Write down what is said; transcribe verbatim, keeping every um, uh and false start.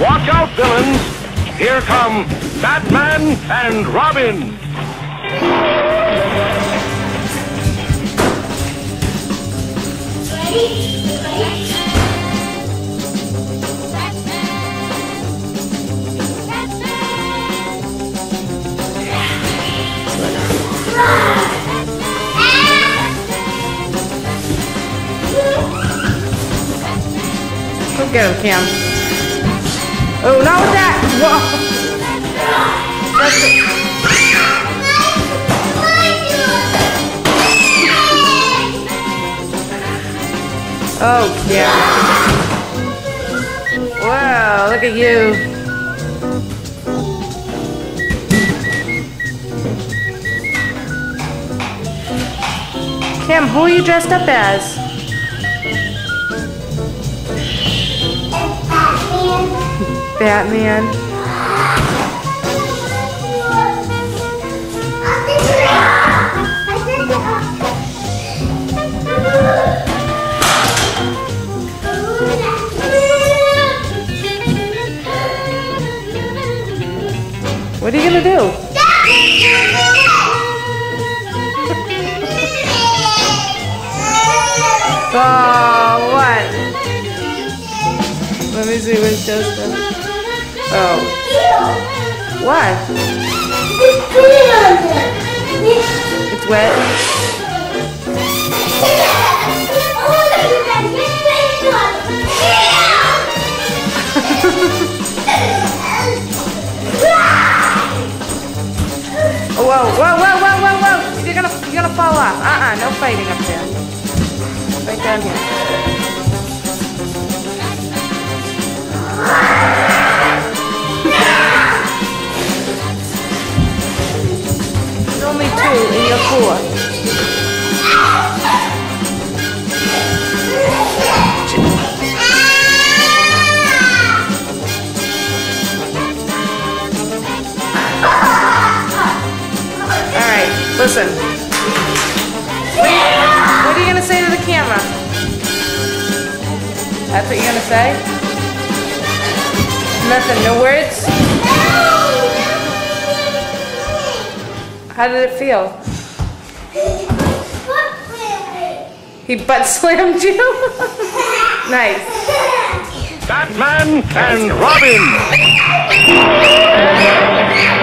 Watch out, villains! Here come Batman and Robin! Ready? Ready? Go get him, Cam. Oh, not with that! Whoa! That's it. Oh, Cam. Wow, look at you. Cam, who are you dressed up as? Batman. What are you gonna do? Oh, what? Let me see what's just done. Oh. What? It's wet? Oh, whoa, whoa, whoa, whoa, whoa, whoa! You're gonna, you're gonna fall off. Uh-uh, no fighting up there. Right down here. There's only two in your four. Alright, listen. What are you gonna say to the camera? That's what you're gonna say? Nothing, no words? How did it feel? He butt slammed you? Nice. Batman and Robin!